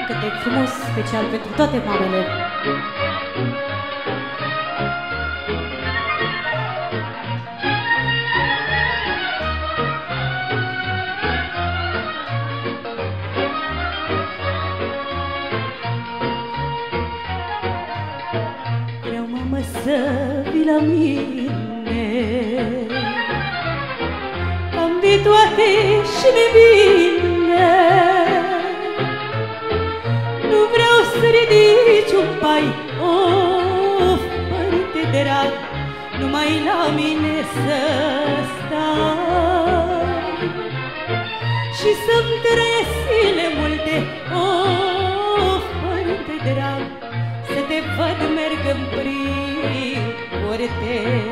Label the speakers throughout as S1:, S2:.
S1: cântec frumos, special pentru toate mamele.
S2: Vreau, mamă, să vii la mine, am de toate și de bine. Nu vreau să ridici un pai, of, părinte drag, numai la mine să stai și să-mi trăiesc zile multe, of, părinte drag, să te văd mergând prin curte.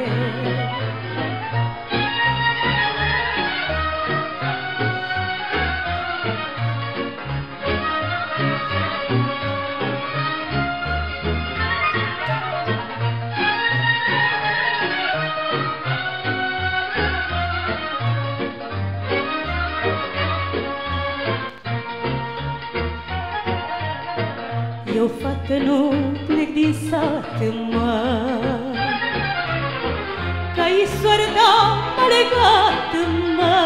S2: Eu, fată, nu plec din sat, mă, ca-i soarta m-a legat, mă.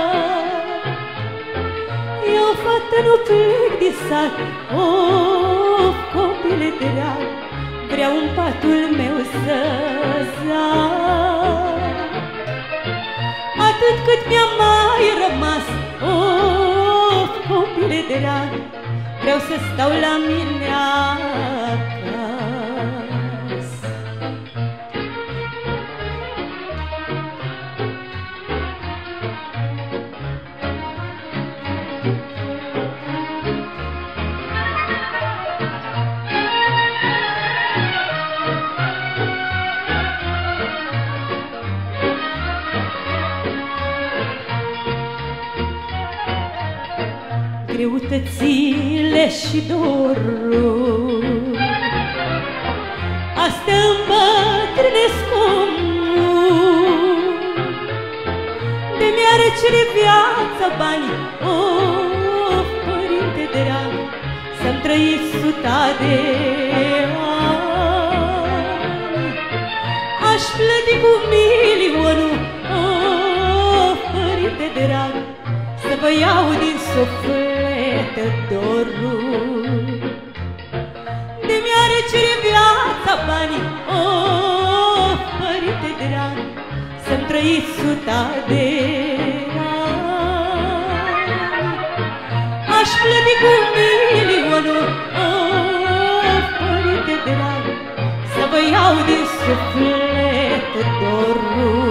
S2: Eu, fată, nu plec din sat, of, copile drag, vreau în patul meu să zac. Atât cât mi-a mai rămas, of, copile drag, vreau să stau la mine acasă. Greutățile și dorul astea îmbătrânesc omul, de mi-ar cere viața bani, of, părinte drag, să-mi trăiți 100 de ani. Aș plăti cu milionul, of, părinte drag, să vă iau din suflet dorul, de mi-ar cere viața banii, of, părinte drag, să-mi trăiți 100 de ani. Aș plăti cu milionul, of, părinte drag, să vă iau din suflet dorul.